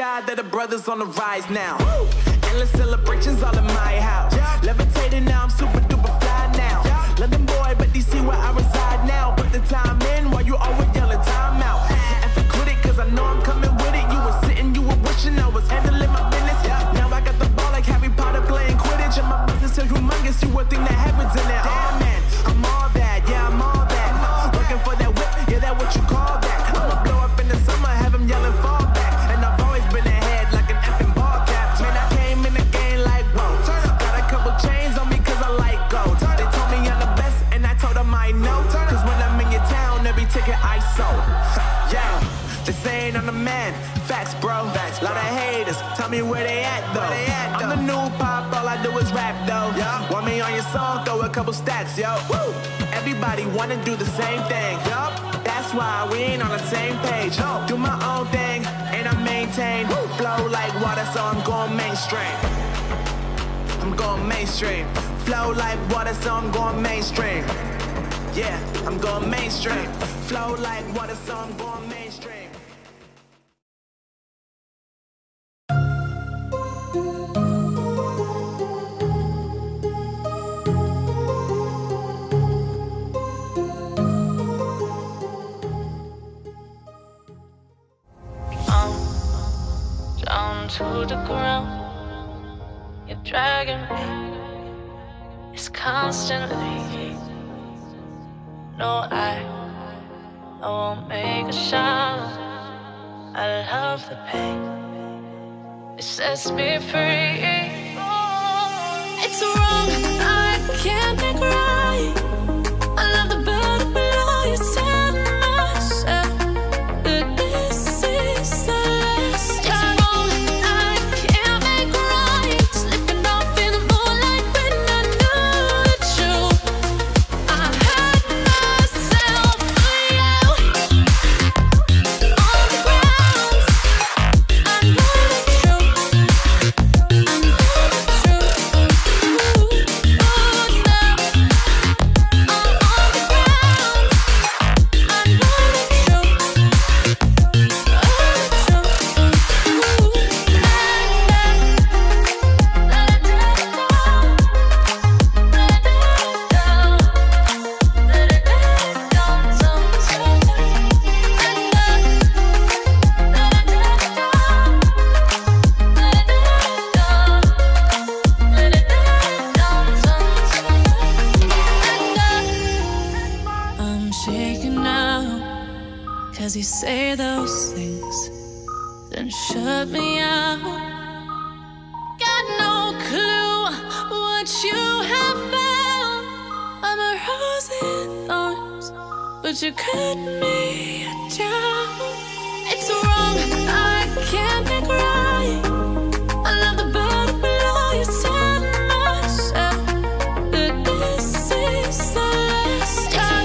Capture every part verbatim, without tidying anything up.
God that the brothers on the rise now. Woo! Endless celebrations all in my house. Yeah. Levitating now, I'm super duper fly now. Yeah. London boy, but D C where I reside now. Put the time in while you always yelling time out. And for quit it, cause I know I'm coming with it. You were sitting, you were wishing I was handling my business. Yeah. Now I got the ball like Harry Potter playing Quidditch. And my business is humongous, you would think that happens in there. Oh man, I'm all that, yeah, I'm all that. Working for that whip, yeah, that what you call that. I'ma blow up in the summer, have him yelling fall back. And I've always been ahead like an effing ball cap. Man, I came in the game like, whoa. Got a couple chains on me cause I like gold. They told me I'm the best and I told them I know. Cause when I'm in your town, every ticket I sold. Yeah, they saying I'm the man. Facts, bro. Facts, lot of haters. Tell me where they at though. They at, I'm the new pop, all I do is rap though. Yeah. Want me on your song, throw a couple stats, yo. Woo. Everybody wanna do the same thing. Yup. That's why we ain't on the same page. No. Do my own thing and I maintain. Woo. Flow like water, so I'm going mainstream. I'm going mainstream. Flow like water, so I'm going mainstream. Yeah, I'm going mainstream. Flow like water, so I'm going mainstream. To the ground, you're dragging me. It's constantly. No, I, I won't make a sound. I love the pain. It sets me free. It's wrong, I can't make right. I love the burden below you. Tell myself that this is the last time. You say those things, then shut me out. Got no clue what you have found. I'm a rose in thorns, but you cut me down. It's wrong, I can't make right. I love the burden below you. Tell myself that this is the last time.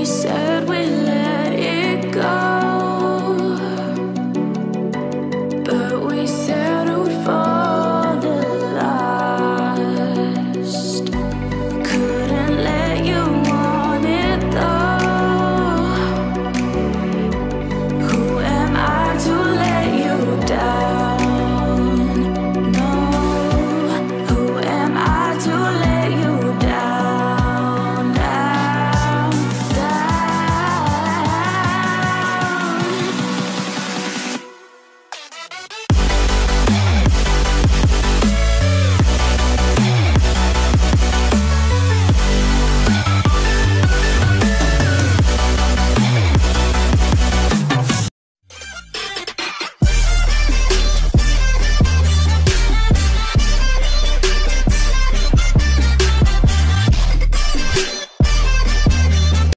said